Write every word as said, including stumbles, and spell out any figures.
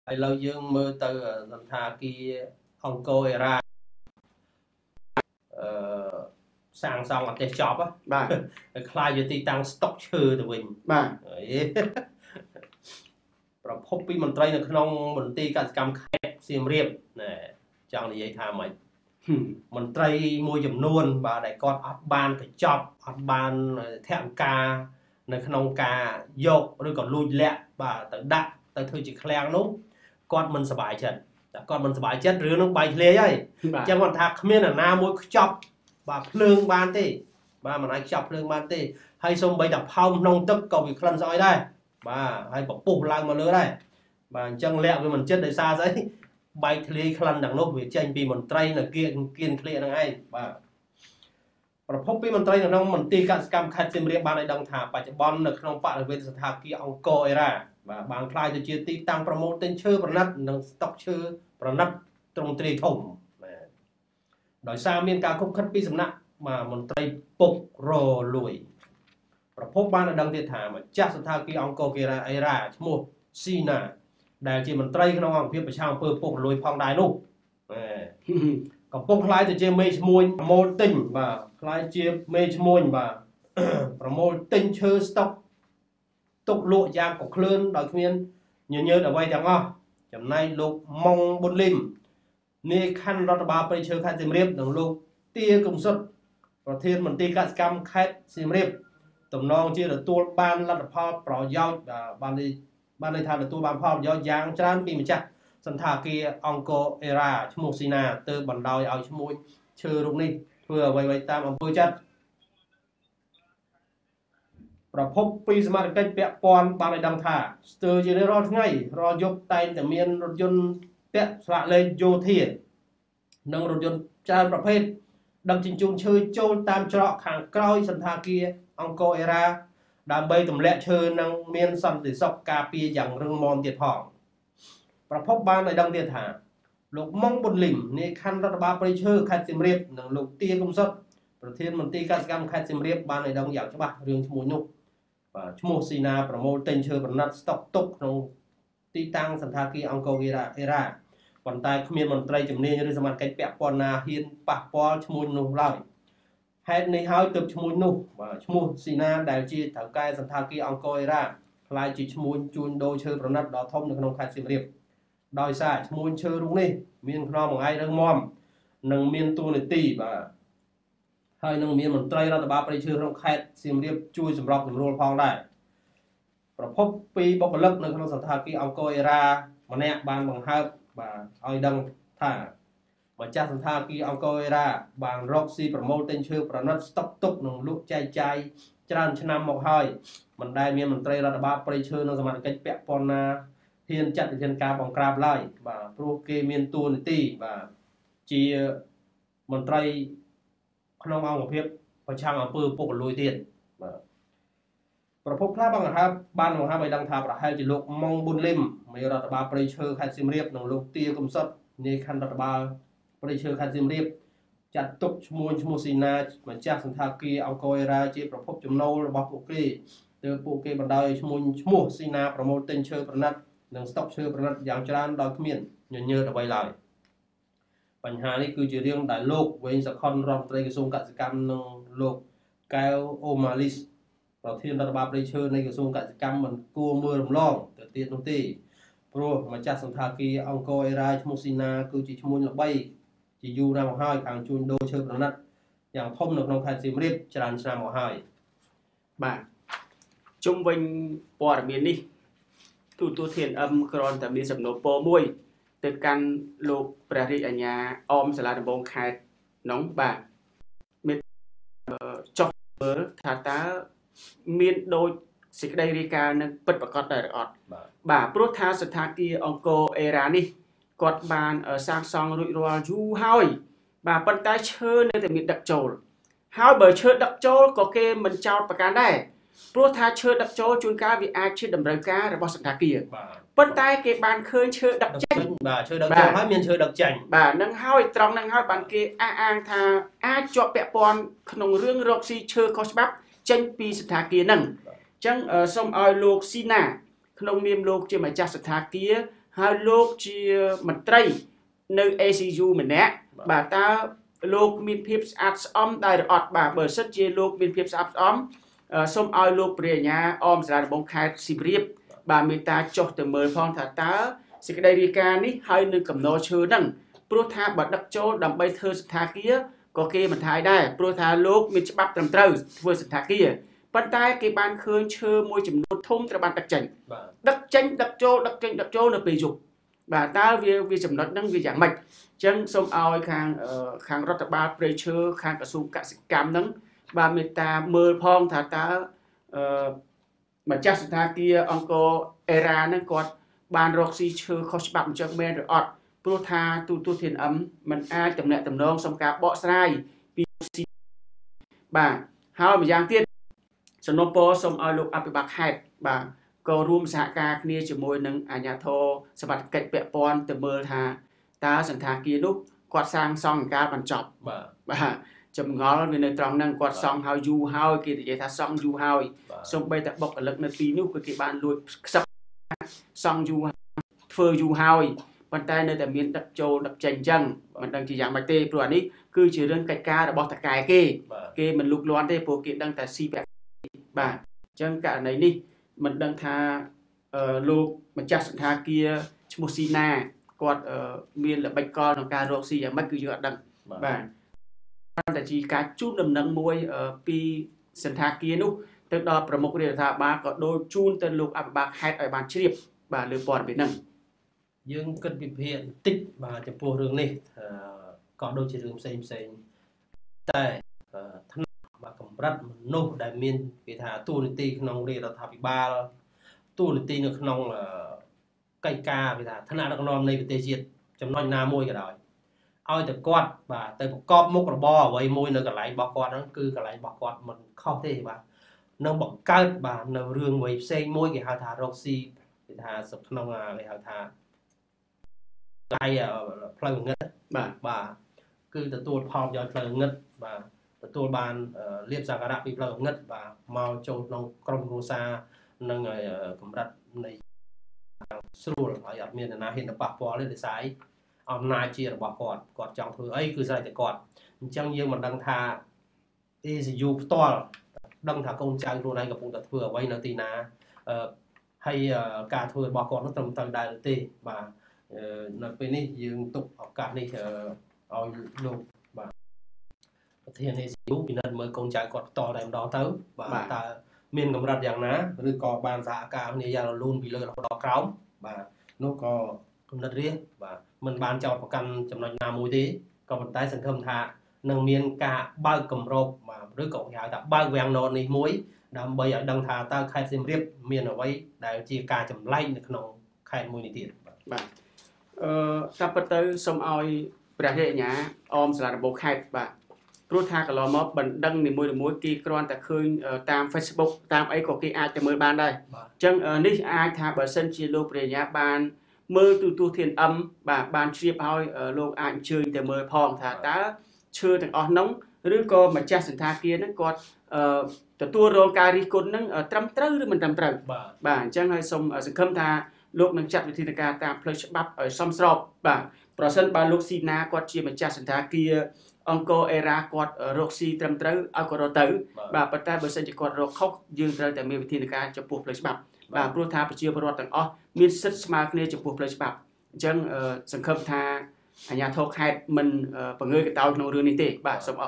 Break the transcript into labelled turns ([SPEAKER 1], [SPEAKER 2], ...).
[SPEAKER 1] ឥឡូវយើងមើលទៅសន្តាគារអង្គរអេរ៉ាអឺសាងសង់អត់ទេចប់បាទខ្លាយជាទីតាំងស្តុកឈើទៅវិញបាទប្រភពពីមន្ត្រីនៅក្នុងមន្ទីរកសិកម្មខេត្តសៀមរាបណែចង់និយាយថាម៉េចមន្ត្រីមួយចំនួនបាទដែលគាត់អត់បានកញ្ចប់អត់បានធម្មការនៅក្នុងការយកឬក៏លួចលាក់បាទទៅដាក់ទៅធ្វើជាឃ្លាំងនោះគាត់មិនសប្បាយចិត្តតែគាត់មិនសប្បាយចិត្តរឿងនោះបែកធ្លាយហើយអញ្ចឹងគាត់ថាគ្មានអាណាមួយខ្ចប់បាទភ្លើងបានទេបាទមិនអាចខ្ចប់ភ្លើងបានទេហើយសូម្បីតែផោមក្នុងទឹកក៏វាក្លិនស្អុយដែរបាទហើយពពុះឡើងមកលើដែរបាទអញ្ចឹងលាក់វាមិនចិត្តដោយសារស្អីបែកធ្លាយក្លិនទាំងនោះវាចេញពីមន្ត្រីនៅគៀនគៀនឃ្លៀហ្នឹងឯងបាទប្រភពពីមន្ត្រីនៅក្នុងមន្ទីរកសិកម្មខេត្តសៀមរាបបានឲ្យដឹងថាបច្ចុប្បន្ននៅក្នុងបរិវេណសណ្ឋាគារអង្គរអេរ៉ាបាទបានក្លាយទៅជាទីតាំងប្រមូលទិញឈើប្រណិតនិងស្តុកឈើប្រណិតទ្រង់ទ្រាយធំបាទដោយសារមានការខុបខិតពីសំណាក់បាទមន្ត្រីពុករលួយប្រភពបានឲ្យដឹងទៀតថាម្ចាស់សណ្ឋាគារអង្គរអេរ៉ាឈ្មោះស៊ីណាដែលជាមន្ត្រីក្នុងអង្គភាពប្រឆាំងអំពើពុករលួយផងដែរនោះកំពុងខ្លាយទៅជាមេឈ្មួញប្រមូលទិញបាទខ្លាយជាមេឈ្មួញបាទប្រមូលទិញឈើស្តុកទុកលក់យ៉ាងកក្លឿនដោយគ្មានញញើតអ្វីទាំងអស់ចំណែកលោកម៉ុងប៊ុនលីមនាយខណ្ឌរដ្ឋបាលព្រៃឈើខេត្តសៀមរាបនិងលោកទាកំសុតប្រធានមន្ទីរកសិកម្មខេត្តសៀមរាបតំណងជាទទួលបានលទ្ធផលប្រយោជន៍បានបានន័យថាទទួលបានផលប្រយោជន៍យ៉ាងច្រើនពីម្ចាស់សន្តាគារអង្គរអេរ៉ាឈ្មោះស៊ីណាទើបបណ្ដោយឲ្យឈ្មោះឈើរូបនេះធ្វើអ្វីៗតាមអំពើចិត្តប្រភពពីសមាជិកពាក់ព័ន្ធបានឲ្យដឹងថាស្ទើរជារាល់ថ្ងៃរាល់យប់តែងតែមានរថយន្តពាក់ស្លាកលេខយោធានិងរថយន្តច្រើនប្រភេទដឹកជញ្ជូនឈើចូលតាមច្រកខាងក្រោយសន្តាគារអង្គរអេរ៉ាដើម្បីទម្លាក់ឈើនិងមានសន្តិសុខការពារយ៉ាងរឹងមាំទៀតផងប្រភពបានឲ្យដឹងទៀតថាលោកម៉ុងប៊ុនលីមនាយខណ្ឌរដ្ឋបាលព្រៃឈើខេត្តសៀមរាបនិងលោកទាកំសុតប្រធានមន្ទីរកសិកម្មខេត្តសៀមរាបបានឲ្យដឹងយ៉ាងច្បាស់រឿងឈ្មោះនោះបាទឈ្មោះស៊ីណាប្រមូលទិញឈើប្រណិតស្តុកទុកក្នុងទីតាំងសន្តាគារអង្គរអេរ៉ាប៉ុន្តែគ្មានមន្ត្រីជំនាញឬសមាជិកពាក់ព័ន្ធណាហ៊ានប៉ះពាល់ឈ្មោះនោះឡើយហេតុនេះហើយទើបឈ្មោះនោះបាទឈ្មោះស៊ីណាដែលជាថៅកែសន្តាគារអង្គរអេរ៉ាខ្លាយជាឈ្មោះជួញដូរឈើប្រណិតដ៏ធំនៅក្នុងខេត្តសៀមរាបដោយសារឈ្មោះឈើរូបនេះមានខ្នងមួយឯងរឹងមាំនិងមានតួនាទីបាទហើយនឹងមានមន្ត្រីរដ្ឋបាលព្រៃឈើក្នុងខេត្តសៀមរាបជួយសម្របសម្រួលផងដែរប្រភពពីបុគ្គលិកនៅក្នុងសន្តាគារអង្គរអេរ៉ាម្នាក់បានបង្ហើបបាទឲ្យដឹងថាម្ចាស់សន្តាគារអង្គរអេរ៉ាបានរកស៊ីប្រមូលទិញឈើប្រណិតស្តុកទុកនិងលក់ចែកចាយច្រើនឆ្នាំមកហើយមិនដែលមានមន្ត្រីរដ្ឋបាលព្រៃឈើនិងសមាជិកពាក់ព័ន្ធណាហ៊ានចាត់វិធានការបង្ក្រាបឡើយបាទព្រោះគេមានតួនាទីបាទជាមន្ត្រីក្នុងអង្គភាពប្រឆាំងអំពើពុករលួយទៀតបាទប្រភពខ្លះបានបង្ហើបបានបង្ហើបឲ្យដឹងថាប្រហែលជាលោកម៉ុងប៊ុនលីមមេរដ្ឋបាលព្រៃឈើខេត្តសៀមរាបនិងលោកទាកំសុតនាយខណ្ឌរដ្ឋបាលព្រៃឈើខេត្តសៀមរាបចាត់ទុកឈ្មោះឈ្មោះស៊ីណាម្ចាស់សន្តាគារអង្គរអេរ៉ាជាប្រភពចំណូលរបស់ពួកគេទើបពួកគេបណ្ដោយឈ្មោះឈ្មោះស៊ីណាប្រមូលទិញឈើប្រណិតនិងស្តុកឈើប្រណិតយ៉ាងច្រើនដោយគ្មានញញើតអ្វីឡើយបញ្ហានេះគឺជារឿងដែលលោកវែងសខុនរដ្ឋមន្ត្រីក្រសួងកសិកម្មនិងលោកកែវអូម៉ាលីសប្រធានរដ្ឋបាលព្រៃឈើនៃក្រសួងកសិកម្មមិនគួរមើលរំលងទៅទៀតនោះទេព្រោះម្ចាស់សន្តាគារអង្គរអេរ៉ាឈ្មោះស៊ីណាគឺជាឈ្មោះល្បីជាយូរណាស់មកហើយខាងជួញដូរឈើប្រណិតយ៉ាងធំនៅក្នុងខេត្តសៀមរាបច្រើនឆ្នាំមកហើយ
[SPEAKER 2] បាទជុំវិញព័ត៌មាននេះទូទួលធានអឹមគ្រាន់តែមានសំណូមពរមួយទៅកាន់លោកព្រះរាជអាជ្ញាអមសាលាដំបងខេត្តនោះបាទមានចុះមើលថាតើមានដូចសេចក្តីរាយការណ៍នឹងពិតប្រាកដដែរឬអត់បាទព្រោះថាស្ថានភាពអង្គរអេរ៉ានេះគាត់បានសាងសង់រួចរាល់យូរហើយបាទប៉ុន្តែឈើនៅតែមានដឹកចូលហើយបើឈើដឹកចូលក៏គេមិនចោទប្រកាន់ដែរព្រោះថាឈើដឹកចូលជួនកាលវាអាចជាតម្រូវការរបស់សន្តាគារប៉ុន្តែគេបានឃើញឈើដឹកចេញ
[SPEAKER 1] បាទឈើដឹកចូលហើយមានឈើដឹកចេញ
[SPEAKER 2] បាទនឹងហើយត្រង់នឹងហើយបានគេអះអាងថាអាចជាប់ពាក់ព័ន្ធក្នុងរឿងរកស៊ីឈើខុសច្បាប់ចេញពីសន្តាគារហ្នឹងអញ្ចឹងសូមឲ្យលោកស៊ីណាក្នុងនាមលោកជាម្ចាស់សន្តាគារហើយលោកជាមន្ត្រីនៅ เอ ซี ยู ម្នាក់បាទតើលោកមានភាពស្អាតស្អំដែរឬអត់បាទបើសិនជាលោកមានភាពស្អាតស្អំសូមឲ្យលោកព្រះអាជ្ញាអមសាលាដំបងខេត្តសៀមរាបបាទមេត្តាចុះទៅមើលផងថាតើសេចក្តីរាយការណ៍នេះហើយនឹងកំណត់ឈើហ្នឹងព្រោះថាបើដឹកចូលដើម្បីធ្វើសន្តាគារក៏គេមិនថាយដែរព្រោះថាលោកមានច្បាប់ត្រឹមត្រូវធ្វើសន្តាគារប៉ុន្តែគេបានឃើញឈើមួយចំនួនធំត្រូវបានដឹកចេញដឹកចេញដឹកចូលដឹកចេញដឹកចូលនៅពេលយប់បាទតើវាវាចំណុចហ្នឹងវាយ៉ាងម៉េចអញ្ចឹងសូមឲ្យខាងខាងរដ្ឋបាលព្រៃឈើខាងក្រសួងកសិកម្មហ្នឹងបាទមេត្តាមើលផងថាតើអឺម្ចាស់សន្តាគារអង្គរអេរ៉ាហ្នឹងគាត់បានរកស៊ីឈើខុសច្បាប់អញ្ចឹងមែនឬអត់ព្រោះថាទូទូធានអឹមมันអាចតំណាក់តំណងសុំការបកស្រាយពីស៊ីបាទហើយម្យ៉ាងទៀតសំណពរសូមឲ្យលោកអភិបាលខេត្តបាទក៏រួមសហការគ្នាជាមួយនឹងអាជ្ញាធរសមត្ថកិច្ចពាក់ព័ន្ធទៅមើលថាតើសន្តាគារនោះគាត់សាងសង់ការបញ្ចប់បាទបាទចម្ងល់វានៅត្រង់ហ្នឹងគាត់សង់ហើយយូរហើយគេនិយាយថាសង់យូរហើយសូម្បីតែបុគ្គលិកនៅទីនោះក៏គេបានលួចខ្សឹបសង់យូរធ្វើយូរហើយប៉ុន្តែនៅតែមានដឹកចូលដឹកចេញអញ្ចឹងមិនដឹងជាយ៉ាងម៉េចទេព្រោះអានេះគឺជារឿងកិច្ចការរបស់តកែគេគេមិនលូកលាន់ទេព្រោះគេដឹងតែស៊ីប្រាក់បាទអញ្ចឹងករណីនេះមិនដឹងថាលោកម្ចាស់សន្តាគារឈ្មោះស៊ីណាគាត់មានល្បិចកលក្នុងការរកស៊ីយ៉ាងម៉េចគឺយើងអត់ដឹងបាទតែជាការជូនដំណឹងមួយពីសន្តាគារនោះទៅដល់ប្រមុខរាជរដ្ឋាភិបាលក៏ដូចជូនទៅលោកអភិបាលខេត្តឲ្យបានជ្រាបបាទលើព័ត៌មានហ្នឹង
[SPEAKER 1] យើងគិតវិភាគបន្តិចបាទចំពោះរឿងនេះក៏ដូចជារឿងផ្សេងផ្សេងតែថ្នាក់បាទកម្រិតមនុស្សដែលមានគេថាទូនីតិក្នុងរាជរដ្ឋាភិបាលទូនីតិនៅក្នុងកិច្ចការគេថាថ្នាក់ដឹកនាំនៃប្រទេសជាតិចំណុចណាមួយក៏ដោយឲ្យតែគាត់បាទទៅប្រកបមុខរបរអ្វីមួយនៅកន្លែងរបស់គាត់ហ្នឹងគឺកន្លែងរបស់គាត់មិនខុសទេបាទនឹងបង្កើតបាទនៅរឿងមួយផ្សេងមួយគេហៅថារកស៊ីគេថាក្នុងគេហៅថាដៃផ្លូវងឹតបាទបាទគឺទទួលផលប្រយោជន៍ផ្លូវងឹតបាទទទួលបានលៀបសក្ការៈពីផ្លូវងឹតបាទមកចូលក្នុងក្រុមគ្រួសារនិងកម្រិតនៃស្រួលហើយអត់មានអ្នកណាហ៊ានទៅប៉ះពាល់ទេដោយសារអំណាចជារបស់គាត់គាត់ចង់ធ្វើអីគឺស្រេចតែគាត់អញ្ចឹងយើងមិនដឹងថា เอ ซี ยู ផ្ទាល់ដឹងថាកូនចៅខ្លួនឯងកំពុងតែធ្វើអ្វីនៅទីណាហើយការធ្វើរបស់គាត់នោះត្រឹមត្រូវដែរឬទេបាទនៅពេលនេះយើងទុកឱកាសនេះឲ្យលោកបាទប្រធាន เอ ซี ยู ពិនិត្យមើលកូនចៅគាត់ផ្ទាល់តែម្ដងទៅបាទតើមានកម្រិតយ៉ាងណាឬក៏បានសហការគ្នាយ៉ាងរលូនពីលើរហូតដល់ក្រោមបាទនោះក៏គំនិតរៀងបាទមិនបានចោទប្រកាន់ចំណុចណាមួយទេក៏ប៉ុន្តែសង្ឃឹមថានឹងមានការបើកគម្របបាទឬក៏គេហៅថាបើកវាំងនននេះមួយដើម្បីឲ្យដឹងថាតើខេត្តសៀមរាបមានអ្វីដែលជាការចម្លែកនៅក្នុងខេត្តមួយនេះទៀត
[SPEAKER 2] បាទអឺតាមពិតទៅសូមឲ្យព្រះរាជអាជ្ញាអមសាលាដំបងខេត្តបាទព្រោះថាកន្លងមកបណ្ដឹងនីមួយៗគេគ្រាន់តែឃើញតាម Facebook តាមអីក៏គេអាចទៅមើលបានដែរអញ្ចឹងនេះអាចថាបើសិនជាលោកព្រះអាជ្ញាបានមើលទូទូធានអឹមបាទបានជ្រាបឲ្យលោកអាចអញ្ជើញទៅមើលផងថាតើឈើទាំងអស់ហ្នឹងឬក៏ម្ចាស់សន្តាគារហ្នឹងគាត់ទទួលរងការរិះគន់ហ្នឹងត្រឹមត្រូវឬមិនត្រឹមត្រូវបាទអញ្ចឹងហើយសូមសង្ឃឹមថាលោកនឹងចាត់វិធានការតាមផ្លូវច្បាប់ឲ្យសមស្របបាទប្រសិនបើលោកស៊ីណាគាត់ជាម្ចាស់សន្តាគារអង្គរអេរ៉ាគាត់រកស៊ីត្រឹមត្រូវឲ្យគាត់រកទៅបាទប៉ុន្តែបើសិនជាគាត់រកខុសយើងត្រូវតែមានវិធានការចំពោះផ្លូវច្បាប់បាទព្រោះថាប្រជាពលរដ្ឋទាំងអស់មានសិទ្ធិស្មើគ្នាចំពោះផ្លូវច្បាប់អញ្ចឹងសង្ឃឹមថាអាជ្ញាធរខេត្តមិនបង្ងើយកន្តើយក្នុងរឿងនេះទេបាទសូម